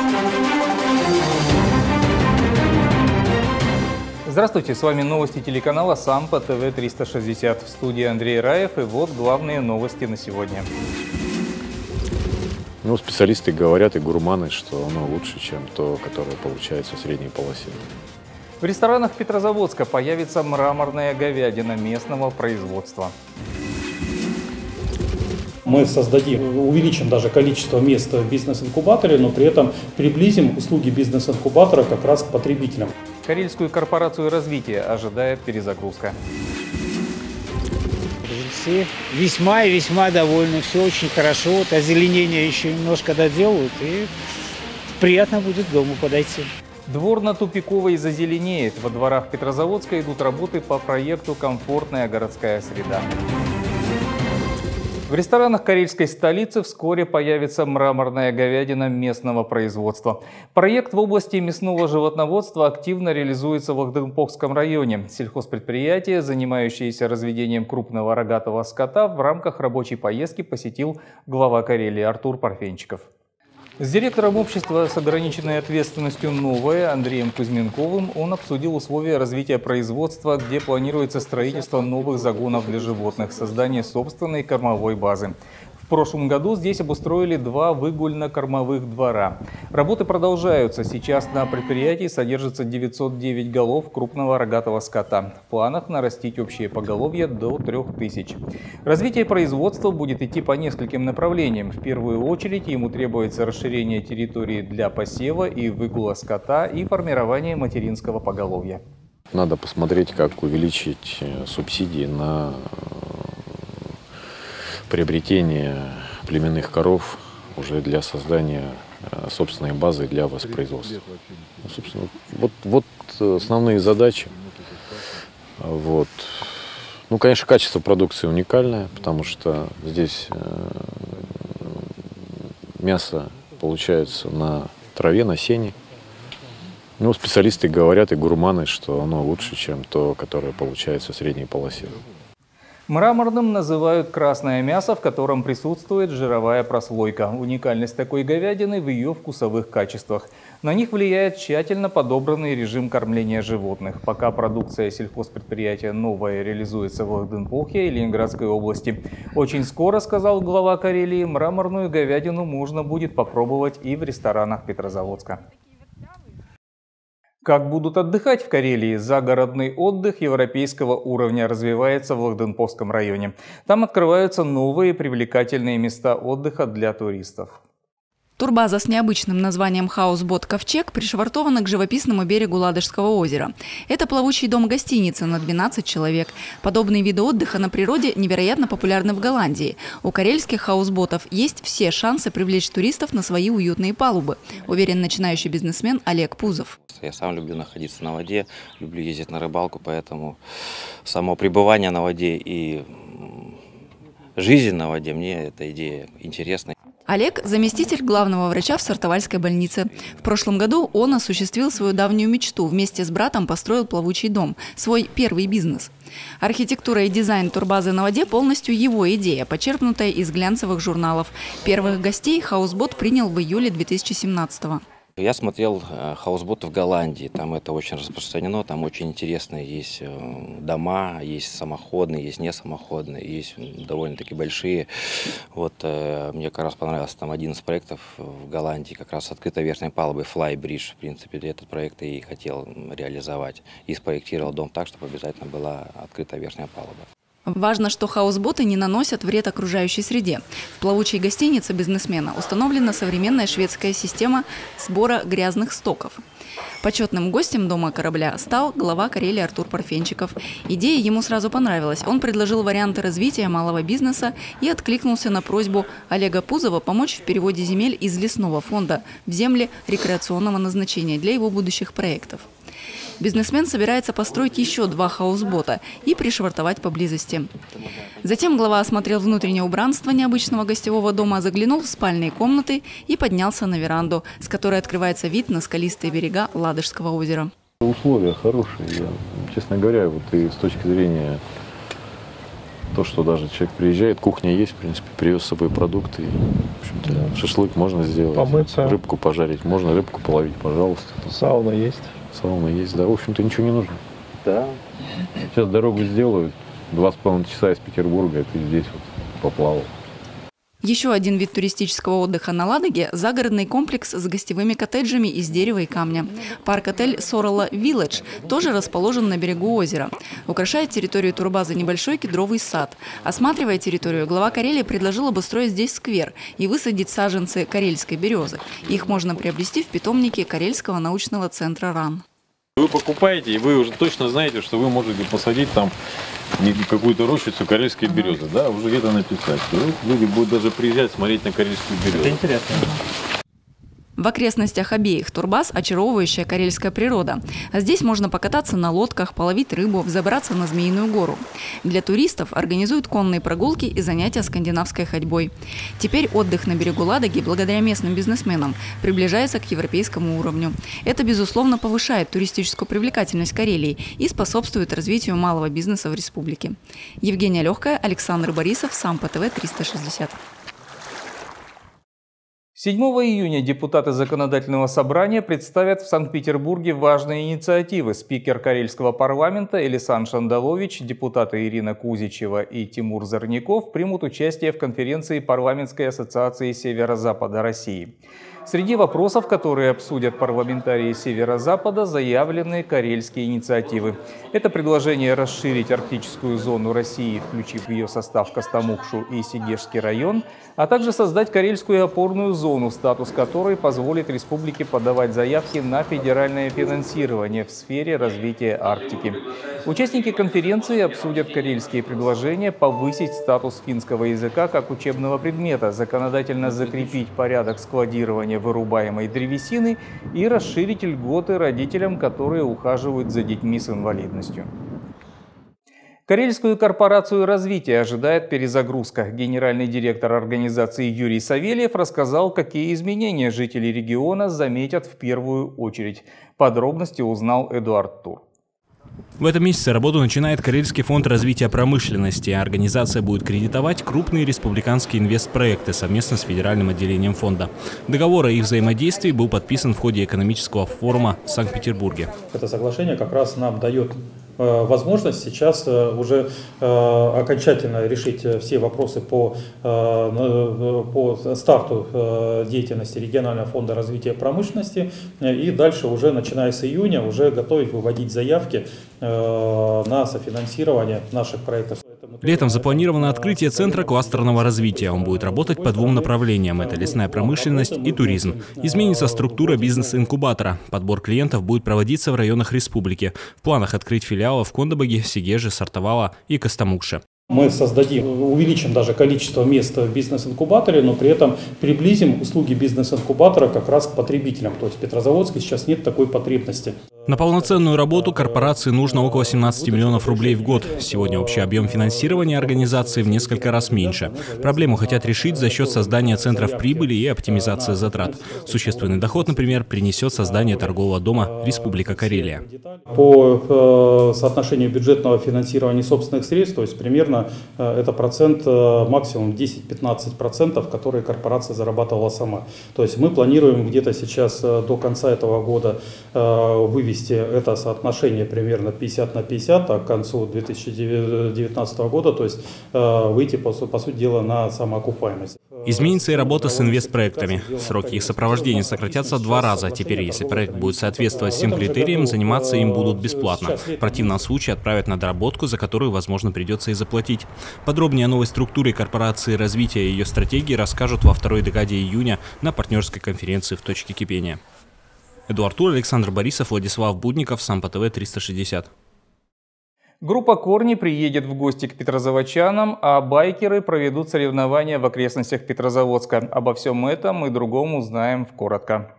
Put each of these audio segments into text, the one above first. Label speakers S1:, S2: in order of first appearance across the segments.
S1: Здравствуйте, с вами новости телеканала САМПА ТВ-360. В студии Андрей Раев, и вот главные новости на сегодня.
S2: Специалисты говорят и гурманы, что оно лучше, чем то, которое получается в средней полосе.
S1: В ресторанах Петрозаводска появится мраморная говядина местного производства.
S3: Мы увеличим даже количество мест в бизнес-инкубаторе, но при этом приблизим услуги бизнес-инкубатора как раз к потребителям.
S1: Карельскую корпорацию развития ожидает перезагрузка.
S4: Все весьма и весьма довольны, все очень хорошо. Вот озеленение еще немножко доделают, и приятно будет к дому подойти.
S1: Двор на Тупиковой зазеленеет. Во дворах Петрозаводска идут работы по проекту «Комфортная городская среда». В ресторанах карельской столицы вскоре появится мраморная говядина местного производства. Проект в области мясного животноводства активно реализуется в Лахденпохском районе. Сельхозпредприятие, занимающееся разведением крупного рогатого скота, в рамках рабочей поездки посетил глава Карелии Артур Парфенчиков. С директором общества с ограниченной ответственностью «Новое» Андреем Кузьменковым он обсудил условия развития производства, где планируется строительство новых загонов для животных, создание собственной кормовой базы. В прошлом году здесь обустроили 2 выгульно-кормовых двора. Работы продолжаются. Сейчас на предприятии содержится 909 голов крупного рогатого скота. В планах нарастить общее поголовье до 3000. Развитие производства будет идти по нескольким направлениям. В первую очередь ему требуется расширение территории для посева и выгула скота и формирование материнского поголовья.
S2: Надо посмотреть, как увеличить субсидии на приобретение племенных коров уже для создания собственной базы для воспроизводства. Собственно, вот основные задачи. Конечно, качество продукции уникальное, потому что здесь мясо получается на траве, на сене. Специалисты говорят и гурманы, что оно лучше, чем то, которое получается в средней полосе.
S1: Мраморным называют красное мясо, в котором присутствует жировая прослойка. Уникальность такой говядины в ее вкусовых качествах. На них влияет тщательно подобранный режим кормления животных. Пока продукция сельхозпредприятия «Новое» реализуется в Лахденпохе и Ленинградской области. Очень скоро, сказал глава Карелии, мраморную говядину можно будет попробовать и в ресторанах Петрозаводска. Как будут отдыхать в Карелии? Загородный отдых европейского уровня развивается в Лахденпохском районе. Там открываются новые привлекательные места отдыха для туристов.
S5: Турбаза с необычным названием «Хаусбот Ковчег» пришвартована к живописному берегу Ладожского озера. Это плавучий дом-гостиница на 12 человек. Подобные виды отдыха на природе невероятно популярны в Голландии. У карельских хаусботов есть все шансы привлечь туристов на свои уютные палубы, уверен начинающий бизнесмен Олег Пузов.
S6: Я сам люблю находиться на воде, люблю ездить на рыбалку, поэтому само пребывание на воде и жизнь на воде, мне эта идея интересна.
S5: Олег – заместитель главного врача в Сартовальской больнице. В прошлом году он осуществил свою давнюю мечту. Вместе с братом построил плавучий дом – свой первый бизнес. Архитектура и дизайн турбазы на воде полностью его идея, почерпнутая из глянцевых журналов. Первых гостей хаусбот принял в июле 2017-го.
S6: Я смотрел хаусботы в Голландии, там это очень распространено, там очень интересные есть дома, есть самоходные, есть не самоходные, есть довольно-таки большие. Мне как раз понравился там один из проектов в Голландии, как раз открытой верхней палубы Flybridge, в принципе, этот проект и хотел реализовать. И спроектировал дом так, чтобы обязательно была открытая верхняя палуба.
S5: Важно, что хаусботы не наносят вред окружающей среде. В плавучей гостинице бизнесмена установлена современная шведская система сбора грязных стоков. Почетным гостем дома корабля стал глава Карелии Артур Парфенчиков. Идея ему сразу понравилась. Он предложил варианты развития малого бизнеса и откликнулся на просьбу Олега Пузова помочь в переводе земель из лесного фонда в земли рекреационного назначения для его будущих проектов. Бизнесмен собирается построить еще 2 хаусбота и пришвартовать поблизости. Затем глава осмотрел внутреннее убранство необычного гостевого дома, заглянул в спальные комнаты и поднялся на веранду, с которой открывается вид на скалистые берега Ладожского озера.
S2: Условия хорошие, честно говоря, и с точки зрения то, что даже человек приезжает, кухня есть, в принципе, привез с собой продукты. И, в общем-то, шашлык можно сделать.
S7: Помыться.
S2: Рыбку пожарить можно, рыбку половить, пожалуйста.
S7: Сауна есть.
S2: Сауна есть, да. В общем-то, ничего не нужно.
S6: Да.
S2: Сейчас дорогу сделают. 2,5 часа из Петербурга, и ты здесь вот поплавал.
S5: Еще один вид туристического отдыха на Ладоге – загородный комплекс с гостевыми коттеджами из дерева и камня. Парк-отель «Соролла Вилледж» тоже расположен на берегу озера. Украшает территорию турбазы небольшой кедровый сад. Осматривая территорию, глава Карелии предложил обустроить здесь сквер и высадить саженцы карельской березы. Их можно приобрести в питомнике Карельского научного центра РАН.
S2: Вы покупаете, и вы уже точно знаете, что вы можете посадить там какую-то рощицу карельской березы, да, уже где-то написать. И люди будут даже приезжать смотреть на карельскую березу.
S7: Это интересно.
S5: В окрестностях обеих турбаз очаровывающая карельская природа. А здесь можно покататься на лодках, половить рыбу, взобраться на Змеиную гору. Для туристов организуют конные прогулки и занятия скандинавской ходьбой. Теперь отдых на берегу Ладоги, благодаря местным бизнесменам, приближается к европейскому уровню. Это, безусловно, повышает туристическую привлекательность Карелии и способствует развитию малого бизнеса в республике. Евгения Легкая, Александр Борисов, Сампо ТВ 360.
S1: 7 июня депутаты Законодательного собрания представят в Санкт-Петербурге важные инициативы. Спикер Карельского парламента Элисан Шандалович, депутаты Ирина Кузичева и Тимур Зорняков примут участие в конференции Парламентской ассоциации Северо-Запада России. Среди вопросов, которые обсудят парламентарии Северо-Запада, заявлены карельские инициативы. Это предложение расширить арктическую зону России, включив в ее состав Костомукшу и Сегежский район, а также создать карельскую опорную зону, статус которой позволит республике подавать заявки на федеральное финансирование в сфере развития Арктики. Участники конференции обсудят карельские предложения повысить статус финского языка как учебного предмета, законодательно закрепить порядок складирования вырубаемой древесины и расширить льготы родителям, которые ухаживают за детьми с инвалидностью. Карельскую корпорацию развития ожидает перезагрузка. Генеральный директор организации Юрий Савельев рассказал, какие изменения жители региона заметят в первую очередь. Подробности узнал Эдуард Тур.
S8: В этом месяце работу начинает Карельский фонд развития промышленности. Организация будет кредитовать крупные республиканские инвестпроекты совместно с федеральным отделением фонда. Договор о их взаимодействии был подписан в ходе экономического форума в Санкт-Петербурге.
S3: Это соглашение как раз нам дает возможность сейчас уже окончательно решить все вопросы по старту деятельности регионального фонда развития промышленности и дальше уже начиная с июня уже готовить выводить заявки на софинансирование наших проектов.
S8: Летом запланировано открытие центра кластерного развития. Он будет работать по двум направлениям – это лесная промышленность и туризм. Изменится структура бизнес-инкубатора. Подбор клиентов будет проводиться в районах республики. В планах открыть филиалы в Кондабаге, Сегеже, Сартовала и Костомукше.
S3: Мы увеличим даже количество мест в бизнес-инкубаторе, но при этом приблизим услуги бизнес-инкубатора как раз к потребителям. То есть в Петрозаводске сейчас нет такой потребности.
S8: На полноценную работу корпорации нужно около 17 миллионов рублей в год. Сегодня общий объем финансирования организации в несколько раз меньше. Проблему хотят решить за счет создания центров прибыли и оптимизации затрат. Существенный доход, например, принесет создание торгового дома «Республика Карелия».
S3: По соотношению бюджетного финансирования собственных средств, то есть примерно это процент, максимум 10-15%, которые корпорация зарабатывала сама. То есть мы планируем где-то сейчас до конца этого года вывести это соотношение примерно 50 на 50, а к концу 2019 года, то есть выйти, по сути дела, на самоокупаемость.
S8: Изменится и работа с инвестпроектами. Сроки их сопровождения сократятся в 2 раза. Теперь, если проект будет соответствовать всем критериям, заниматься им будут бесплатно. В противном случае отправят на доработку, за которую, возможно, придется и заплатить. Подробнее о новой структуре корпорации развития и ее стратегии расскажут во второй декаде июня на партнерской конференции в «Точке кипения». Эдуард Тур, Александр Борисов, Владислав Будников, Сампо ТВ 360.
S1: Группа «Корни» приедет в гости к петрозаводчанам, а байкеры проведут соревнования в окрестностях Петрозаводска. Обо всем этом и другом узнаем коротко.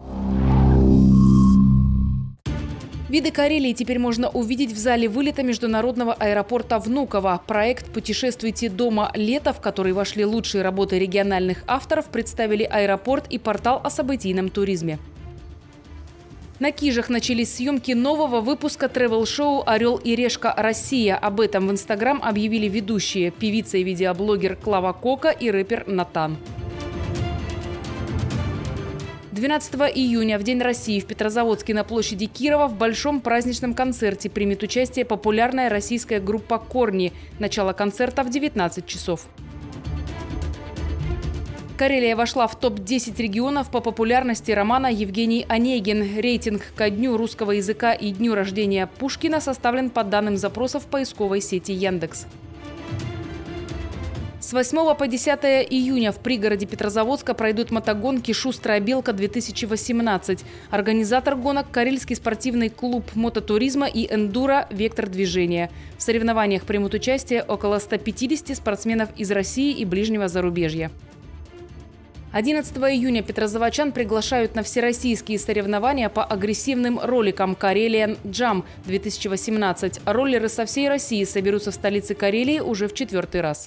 S9: Виды Карелии теперь можно увидеть в зале вылета международного аэропорта Внуково. Проект «Путешествуйте дома. Лето», в который вошли лучшие работы региональных авторов, представили аэропорт и портал о событийном туризме. На Кижах начались съемки нового выпуска тревел-шоу «Орел и решка. Россия». Об этом в Инстаграм объявили ведущие – певица и видеоблогер Клава Кока и рэпер Натан. 12 июня, в День России, в Петрозаводске на площади Кирова в большом праздничном концерте примет участие популярная российская группа «Корни». Начало концерта в 19 часов. Карелия вошла в топ-10 регионов по популярности романа «Евгений Онегин». Рейтинг ко Дню русского языка и Дню рождения Пушкина составлен по данным запросов поисковой сети Яндекс. С 8 по 10 июня в пригороде Петрозаводска пройдут мотогонки «Шустрая белка-2018». Организатор гонок – Карельский спортивный клуб мототуризма и эндуро «Вектор движения». В соревнованиях примут участие около 150 спортсменов из России и ближнего зарубежья. 11 июня петрозаводчан приглашают на всероссийские соревнования по агрессивным роликам «Карелиан Джам 2018». Роллеры со всей России соберутся в столице Карелии уже в 4-й раз.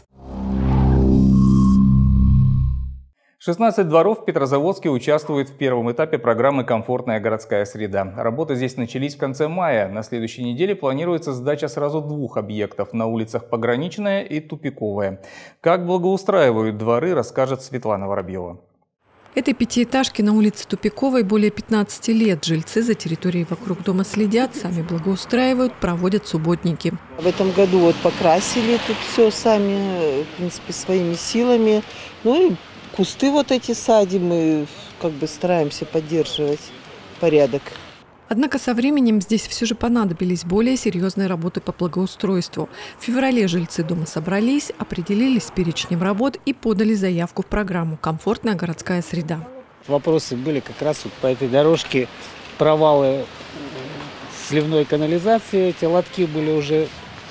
S1: 16 дворов в Петрозаводске участвуют в первом этапе программы «Комфортная городская среда». Работы здесь начались в конце мая. На следующей неделе планируется сдача сразу 2 объектов на улицах Пограничная и Тупиковая. Как благоустраивают дворы, расскажет Светлана Воробьева.
S7: Этой пятиэтажке на улице Тупиковой более 15 лет. Жильцы за территорией вокруг дома следят, сами благоустраивают, проводят субботники.
S10: В этом году вот покрасили тут все сами, в принципе, своими силами. Ну и кусты вот эти садим, мы как бы стараемся поддерживать порядок.
S7: Однако со временем здесь все же понадобились более серьезные работы по благоустройству. В феврале жильцы дома собрались, определились с перечнем работ и подали заявку в программу «Комфортная городская среда».
S4: Вопросы были как раз вот по этой дорожке, провалы сливной канализации, эти лотки были уже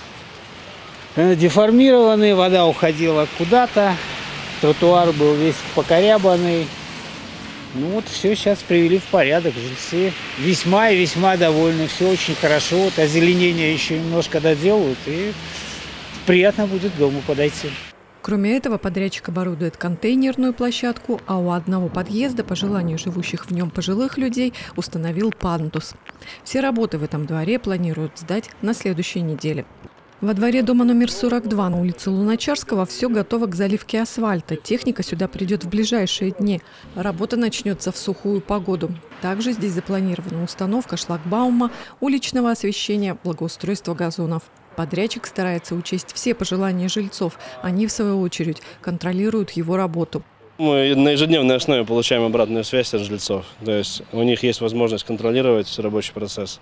S4: деформированы, вода уходила куда-то. Тротуар был весь покорябанный. Ну вот все сейчас привели в порядок. Жильцы весьма и весьма довольны. Все очень хорошо. Вот озеленение еще немножко доделают. И приятно будет к дому подойти.
S7: Кроме этого, подрядчик оборудует контейнерную площадку, а у одного подъезда, по желанию живущих в нем пожилых людей, установил пандус. Все работы в этом дворе планируют сдать на следующей неделе. Во дворе дома номер 42 на улице Луначарского все готово к заливке асфальта. Техника сюда придет в ближайшие дни. Работа начнется в сухую погоду. Также здесь запланирована установка шлагбаума, уличного освещения, благоустройство газонов. Подрядчик старается учесть все пожелания жильцов. Они, в свою очередь, контролируют его работу.
S11: Мы на ежедневной основе получаем обратную связь от жильцов. То есть у них есть возможность контролировать рабочий процесс.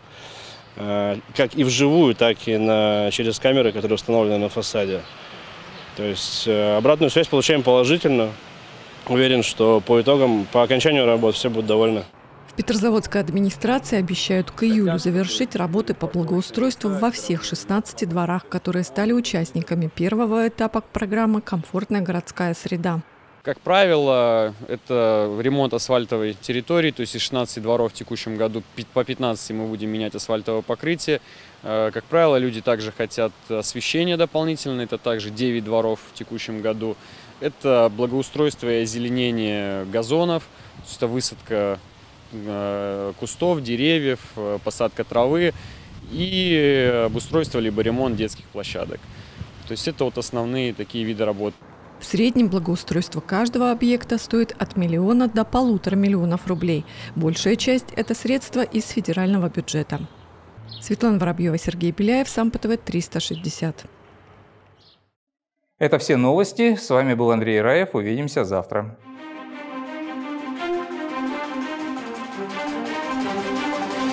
S11: Как и вживую, так и через камеры, которые установлены на фасаде. То есть обратную связь получаем положительно. Уверен, что по итогам, по окончанию работы все будут довольны.
S7: В Петрозаводской администрации обещают к июлю завершить работы по благоустройству во всех 16 дворах, которые стали участниками первого этапа программы «Комфортная городская среда».
S12: Как правило, это ремонт асфальтовой территории, то есть из 16 дворов в текущем году по 15 мы будем менять асфальтовое покрытие. Как правило, люди также хотят освещения дополнительное, это также 9 дворов в текущем году. Это благоустройство и озеленение газонов, то есть это высадка кустов, деревьев, посадка травы и обустройство либо ремонт детских площадок. То есть это вот основные такие виды работ.
S7: В среднем благоустройство каждого объекта стоит от 1 миллиона до 1,5 миллиона рублей. Большая часть – это средства из федерального бюджета. Светлана Воробьева, Сергей Беляев, СамПТВ 360.
S1: Это все новости. С вами был Андрей Раев. Увидимся завтра.